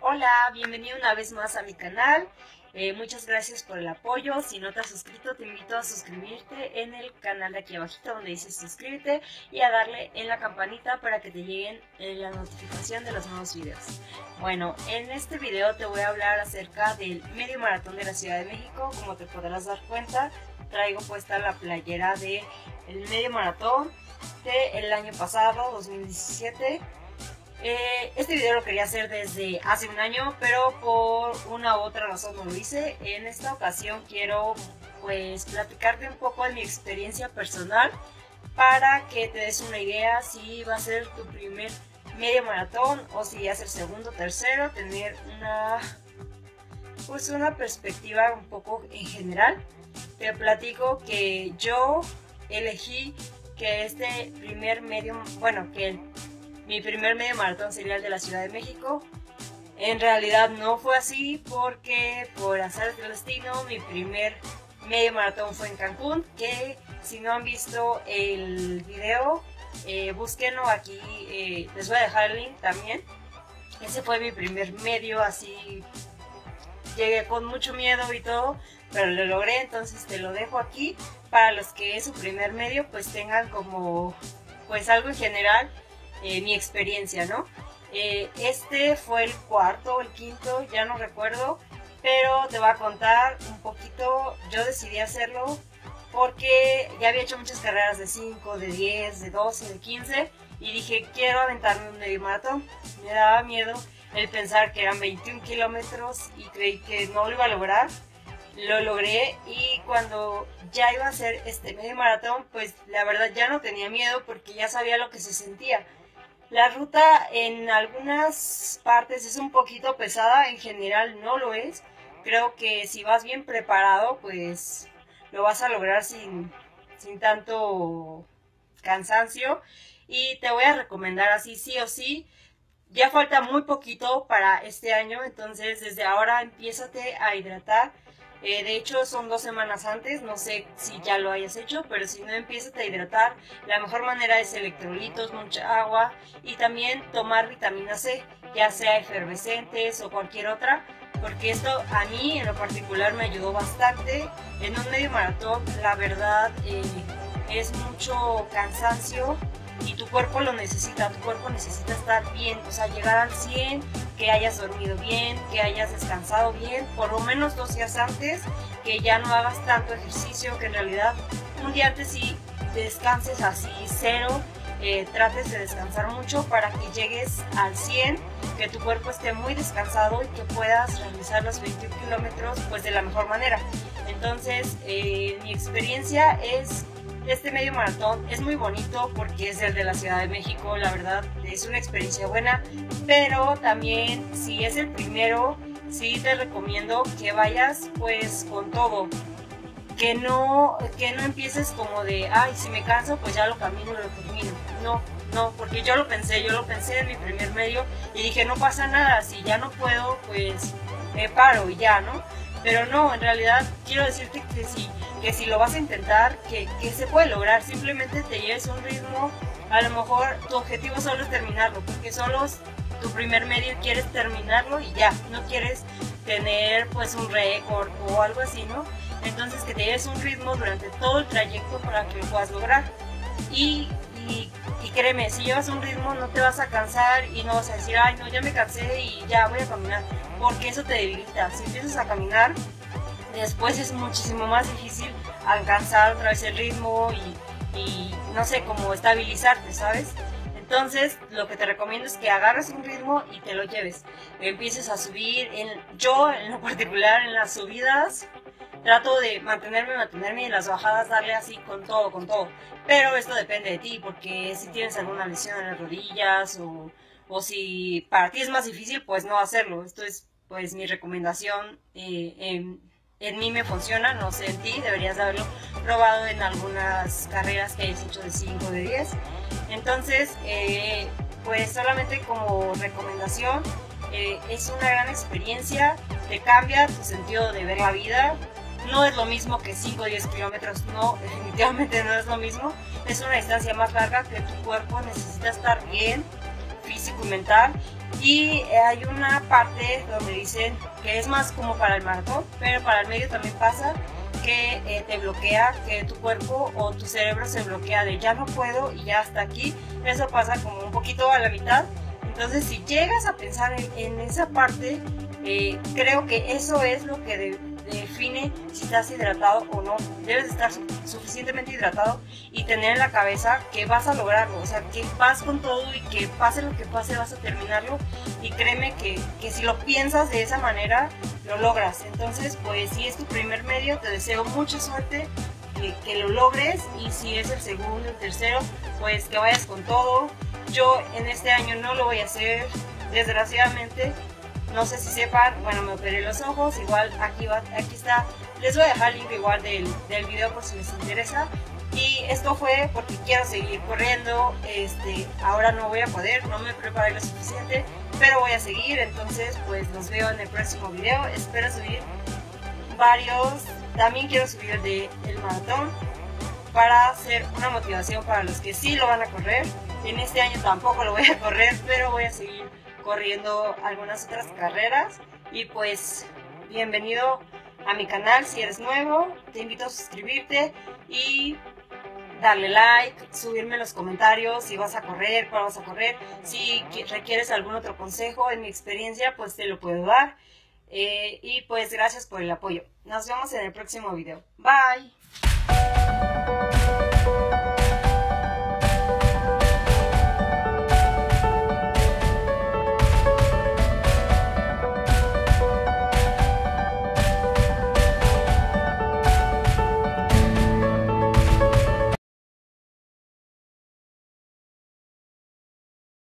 Hola, bienvenido una vez más a mi canal. Muchas gracias por el apoyo. Si no te has suscrito, te invito a suscribirte en el canal de aquí abajito donde dice suscríbete y a darle en la campanita para que te lleguen la notificación de los nuevos videos. Bueno, en este video te voy a hablar acerca del medio maratón de la Ciudad de México. Como te podrás dar cuenta, traigo puesta la playera del medio maratón del año pasado, 2017. Este video lo quería hacer desde hace un año, pero por una u otra razón no lo hice. En esta ocasión quiero pues platicarte un poco de mi experiencia personal para que te des una idea si va a ser tu primer medio maratón o si es el segundo o tercero, tener una perspectiva un poco en general. Te platico que yo elegí que mi primer medio maratón sería el de la Ciudad de México. En realidad no fue así porque por azares del destino mi primer medio maratón fue en Cancún, que si no han visto el video, búsquenlo aquí, les voy a dejar el link también. Ese fue mi primer medio, así llegué con mucho miedo y todo, pero lo logré, entonces te lo dejo aquí para los que es su primer medio, pues tengan como pues algo en general. Mi experiencia, ¿no? Este fue el cuarto o el quinto, ya no recuerdo, pero te voy a contar un poquito. Yo decidí hacerlo porque ya había hecho muchas carreras de 5, de 10, de 12, de 15 y dije, quiero aventarme un medio maratón. Me daba miedo el pensar que eran 21 kilómetros y creí que no lo iba a lograr. Lo logré y cuando ya iba a hacer este medio maratón, pues la verdad ya no tenía miedo porque ya sabía lo que se sentía. La ruta en algunas partes es un poquito pesada, en general no lo es. Creo que si vas bien preparado, pues lo vas a lograr sin tanto cansancio. Y te voy a recomendar así sí o sí. Ya falta muy poquito para este año, entonces desde ahora empiézate a hidratar. De hecho son 2 semanas antes, no sé si ya lo hayas hecho, pero si no, empiezas a hidratar. La mejor manera es electrolitos, mucha agua y también tomar vitamina C, ya sea efervescentes o cualquier otra, porque esto a mí en lo particular me ayudó bastante. En un medio maratón la verdad es mucho cansancio y tu cuerpo lo necesita, tu cuerpo necesita estar bien, o sea, llegar al 100, que hayas dormido bien, que hayas descansado bien, por lo menos 2 días antes, que ya no hagas tanto ejercicio, que en realidad un día antes sí descanses así cero, trates de descansar mucho para que llegues al 100, que tu cuerpo esté muy descansado y que puedas realizar los 21 kilómetros pues de la mejor manera. Entonces, mi experiencia es... Este medio maratón es muy bonito porque es el de la Ciudad de México, la verdad es una experiencia buena, pero también si es el primero, sí te recomiendo que vayas pues con todo, que no empieces como de, ay, si me canso pues ya lo camino, lo termino. No, porque yo lo pensé en mi primer medio y dije, no pasa nada, si ya no puedo pues me paro y ya, ¿no? Pero no, en realidad quiero decirte que si lo vas a intentar, que se puede lograr, simplemente te lleves un ritmo. A lo mejor tu objetivo solo es terminarlo, porque solo es tu primer medio y quieres terminarlo y ya, no quieres tener pues un récord o algo así, ¿no? Entonces que te lleves un ritmo durante todo el trayecto para que lo puedas lograr. Y créeme, si llevas un ritmo no te vas a cansar y no vas a decir, ay no, ya me cansé y ya voy a caminar, porque eso te debilita. Si empiezas a caminar, después es muchísimo más difícil alcanzar otra vez el ritmo y no sé, cómo estabilizarte, ¿sabes? Entonces lo que te recomiendo es que agarres un ritmo y te lo lleves, empieces a subir. Yo en lo particular en las subidas trato de mantenerme y en las bajadas darle así con todo, pero esto depende de ti, porque si tienes alguna lesión en las rodillas o si para ti es más difícil, pues no hacerlo. Esto es pues mi recomendación. En mí me funciona, no sé en ti, deberías de haberlo probado en algunas carreras que hayas hecho de 5 o de 10. Entonces, pues solamente como recomendación, es una gran experiencia, te cambia tu sentido de ver la vida. No es lo mismo que 5 o 10 kilómetros, no, definitivamente no es lo mismo. Es una distancia más larga que tu cuerpo necesita estar bien, físico y mental, Y hay una parte donde dicen que es más como para el maratón, pero para el medio también pasa que te bloquea, que tu cuerpo o tu cerebro se bloquea de ya no puedo y ya hasta aquí. Eso pasa como un poquito a la mitad. Entonces si llegas a pensar en esa parte, creo que eso es lo que define si estás hidratado o no. Debes estar suficientemente hidratado y tener en la cabeza que vas a lograrlo, o sea, que vas con todo y que pase lo que pase vas a terminarlo, y créeme que si lo piensas de esa manera lo logras. Entonces pues si es tu primer medio te deseo mucha suerte, que lo logres, y si es el segundo, el tercero, pues que vayas con todo. Yo en este año no lo voy a hacer, desgraciadamente. No sé si sepan, bueno, me operé los ojos, igual aquí está, les voy a dejar el link igual del video por si les interesa. Y esto fue porque quiero seguir corriendo, ahora no voy a poder, no me preparé lo suficiente, pero voy a seguir. Entonces pues los veo en el próximo video, espero subir varios, también quiero subir el del maratón para hacer una motivación para los que sí lo van a correr. En este año tampoco lo voy a correr, pero voy a seguir corriendo algunas otras carreras. Y pues bienvenido a mi canal. Si eres nuevo, te invito a suscribirte y darle like, subirme en los comentarios si vas a correr, cuál vas a correr. Si requieres algún otro consejo, en mi experiencia pues te lo puedo dar. Y pues gracias por el apoyo. Nos vemos en el próximo video. Bye.